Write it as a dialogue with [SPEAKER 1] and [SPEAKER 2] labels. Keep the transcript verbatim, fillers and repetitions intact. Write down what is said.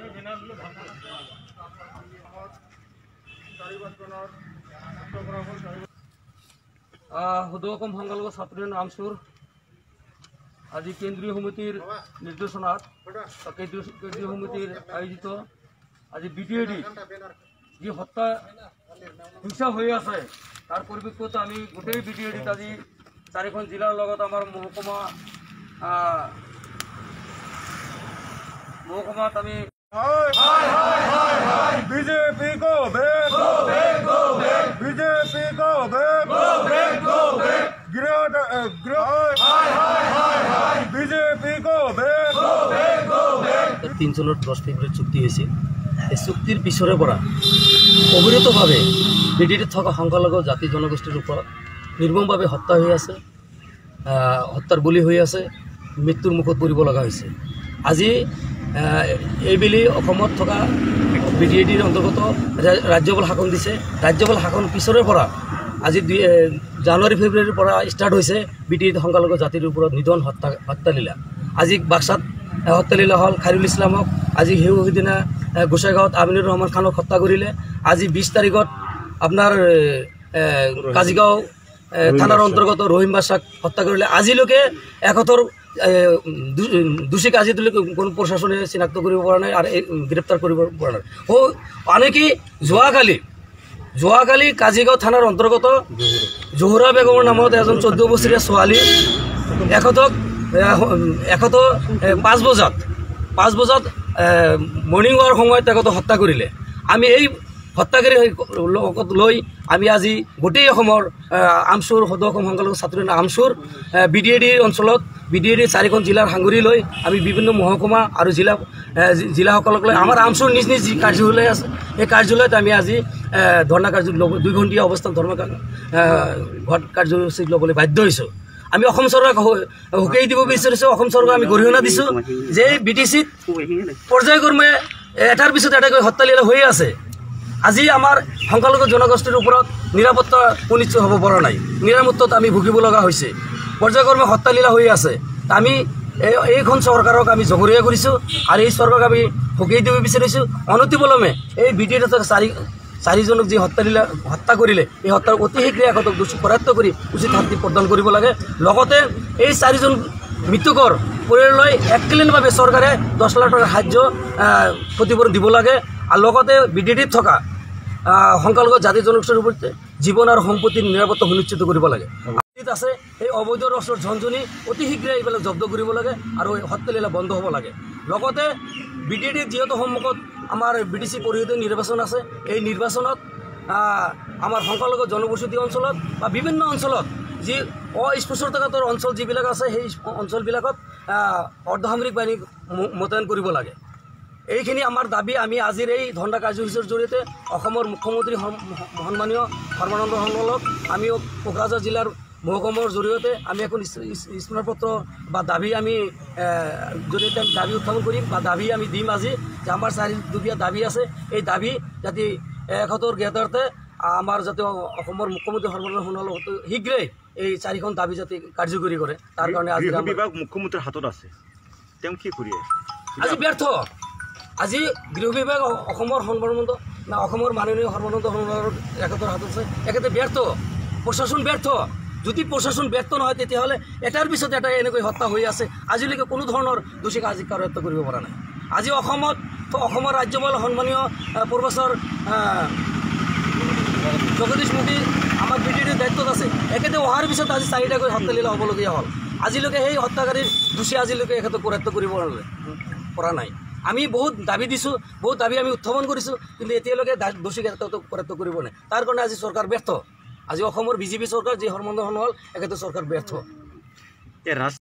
[SPEAKER 1] সদৌ সংখ্যালঘু ছাত্ৰ আমচুৰ আজি কেন্দ্ৰীয় সমিতিৰ নিৰ্দেশনাত কেন্দ্ৰীয় সমিতিৰ আয়োজিত আজি বি টি এ ডি যি হত্যা হিংসা হৈ আছে তাৰ পৰিপ্ৰেক্ষিতত আমি গোটেই বি টি এ ডিত আজি চাৰিখন জিলাৰ লগত আমাৰ মহকুমা মহকুমাত আমি
[SPEAKER 2] BJP go back BJP go back BJP go back
[SPEAKER 3] तीन चनर दस फेब्रुआरी चुक्ति হৈছিল এই চুক্তিৰ পিছৰে পৰা অবিৰতভাৱে বিডিটিত থকা সংখ্যালঘু জাতি জনগোষ্ঠীৰ ওপৰত নিৰ্মমভাৱে হত্যা হৈ আছে হত্যাৰ বলি হৈ আছে মৃত্যুৰ মুখত পৰিব লগা হৈছে আজি এইবেলি অসমত থকা বি টি এ ডিৰ অন্তৰ্গত ৰাজ্যপাল শাসন দিছে ৰাজ্যপাল শাসন পিছৰে পৰা আজি জানুৱাৰী ফেব্ৰুৱাৰীৰ পৰা ষ্টাৰ্ট হৈছে বি টি এ সংখ্যালঘু জাতিৰ ওপৰত নিধন হত্যা হত্যালীলা আজি বাক্সাত হত্যালীলা হ'ল খাইৰুল ইছলামক আজি সেই সিদিনা গোসাইগাঁৱত আমিনুৰ ৰহমান খানক হত্যা কৰিলে আজি বিছ তাৰিখত আপোনাৰ কাজিগাঁও থানাৰ অন্তৰ্গত ৰহিম বাদশ্বাহক হত্যা কৰিলে আজিলৈকে একশৰ দোষীক আজিলৈকে কোনো প্ৰশাসনে চিনাক্ত কৰিব পৰা নাই আৰু গ্ৰেপ্তাৰ কৰিব পৰা নাই ও আনকি যোৱাকালি যোৱাকালি কাজিগাঁও থানাৰ অন্তৰ্গত জোহৰা বেগমৰ নামত এজন চৈধ্য বছৰীয়া ছোৱালী এশতক এশত পাঁচ বজাত পাঁচ বজাত মৰ্ণিং ৱাৰ সময়ত তেখেতক হত্যা কৰিলে আমি এই হত্যাকাৰী লগত লৈ আমি আজি গোটেই অসমৰ আমচুৰ সদৌ অসম সংখ্যালঘু ছাত্ৰ AAMSU B D A D অঞ্চলত বি ডি এ ডি চাৰিখন জিলাৰ সাঙুৰি লৈ আমি বিভিন্ন মহকুমা আৰু জিলা জিলাসকলক লৈ আমাৰ আমচুৰ নিজ নিজ যি কাৰ্যালয় আছে এই কাৰ্যালয়ত আমি আজি ধৰ্ণা কাৰ্য দুই ঘণ্টীয়া অৱস্থাত ধৰ্ণা ঘট কাৰ্যসূচী ল'বলৈ বাধ্য হৈছোঁ আমি অসম চৰকাৰক সকীয়াই দিব বিচাৰিছোঁ অসম চৰকাৰক আমি গৰিহণা দিছোঁ যে বি টি চিত পৰ্যায়ক্ৰমে এটাৰ পিছত এটাকৈ হত্যালীলা হৈ আছে আজি আমাৰ সংখ্যালঘু জনগোষ্ঠীৰ ওপৰত নিৰাপত্তা সুনিশ্চিত হ'ব পৰা নাই নিৰাপত্তাত আমি ভুগিব লগা হৈছে পৰ্যায়ক্ৰমে হত্যালীলা হৈ আছে আমি এইখন চৰকাৰক আমি জগৰীয়া কৰিছোঁ আৰু এই চৰকাৰক আমি সকীয়াই দিব বিচাৰিছোঁ অনতিপলমে এই বি টি এ ডিৰ চাৰি চাৰিজনক যি হত্যালীলা হত্যা কৰিলে এই হত্যাৰ অতি শীঘ্ৰে এখতক দোষী কৰায়ত্ব কৰি উচিত শাস্তি প্ৰদান কৰিব লাগে লগতে এই চাৰিজন মৃতকৰ পৰিয়াললৈ এককালীনভাৱে চৰকাৰে দহ লাখ টকাৰ সাহায্য ক্ষতিপূৰণ দিব লাগে আৰু লগতে বি টি ডিত থকা সংখ্যালঘু জাতি জনগোষ্ঠীৰ ওপৰত জীৱন আৰু সম্পত্তিৰ নিৰাপত্তা সুনিশ্চিত কৰিব লাগে আছে এই অবৈধ ৰসৰ ঝনঝনি অতি শীঘ্ৰে এইবিলাক জব্দ কৰিব লাগে আৰু হত্যালীলা বন্ধ হ'ব লাগে লগতে বি টি ডিত যিহেতু সন্মুখত আমাৰ বি টি চি পৰিষদীয় নিৰ্বাচন আছে এই নিৰ্বাচনত আমাৰ সংখ্যালঘু জনবসতি অঞ্চলত বা বিভিন্ন অঞ্চলত যি অস্পৃশ্যতাৰ অঞ্চল যিবিলাক আছে সেই অঞ্চলবিলাকত অৰ্ধসামৰিক বাহিনী মোতায়েন কৰিব লাগে এইখিনি আমাৰ দাবী আমি আজিৰ এই ধৰ্ণা কাৰ্যসূচীৰ জৰিয়তে অসমৰ মুখ্যমন্ত্ৰী সন্মানীয় সৰ্বানন্দ সোণোৱালক আমি কোকৰাঝাৰ জিলাৰ মহকুমাৰ জৰিয়তে আমি এখন স্মাৰকপত্ৰ বা দাবী আমি জৰিয়তে দাবী উত্থাপন কৰিম বা দাবী আমি দিম আজি যে আমাৰ চাৰিদুপীয়া দাবী আছে এই দাবী যাতে এসত্তৰ গ্ৰেটাৰতে আমাৰ যাতে অসমৰ মুখ্যমন্ত্ৰী সৰ্বানন্দ সোণোৱালক শীঘ্ৰেই এই চাৰিখন দাবী যাতে কাৰ্যকৰী কৰে তাৰ কাৰণে আজি
[SPEAKER 2] বিভাগ মুখ্যমন্ত্ৰীৰ হাতত আছে তেওঁ কি কৰি আছে
[SPEAKER 1] আজি ব্যৰ্থ আজি গৃহ বিভাগ অসমৰ সৰ্বানন্দ না অসমৰ মাননীয় সৰ্বানন্দ সোণোৱালৰ এখেতৰ হাতত আছে এখেতে ব্যৰ্থ প্ৰশাসন ব্যৰ্থ যদি প্ৰশাসন ব্যৰ্থ নহয় তেতিয়াহ'লে এটাৰ পিছত এটা এনেকৈ হত্যা হৈ আছে আজিলৈকে কোনো ধৰণৰ দোষীক আজি কাৰ্যত কৰিব পৰা নাই আজি অসমত অসমৰ ৰাজ্যপাল সন্মানীয় প্ৰফেচৰ জগদীশ মুখী আমাৰ বি টি ডিৰ দায়িত্বত আছে একেতে অহাৰ পিছত আজি চাৰিটাকৈ হত্যালীলা হ'বলগীয়া হ'ল আজিলৈকে সেই হত্যাকাৰীৰ দোষী আজিলৈকে এখেতক কাৰ্য কৰিব পৰা নাই আমি বহুত দাবী দিছোঁ বহুত দাবী আমি উত্থাপন কৰিছোঁ কিন্তু এতিয়ালৈকে দোষীক এখেতক কাৰ্য কৰিব নাই তাৰ কাৰণে আজি চৰকাৰ ব্যৰ্থ আজি অসমৰ বিজেপি চৰকাৰ যি সৰ্বানন্দ সোণোৱাল এখেতৰ চৰকাৰ ব্যৰ্থ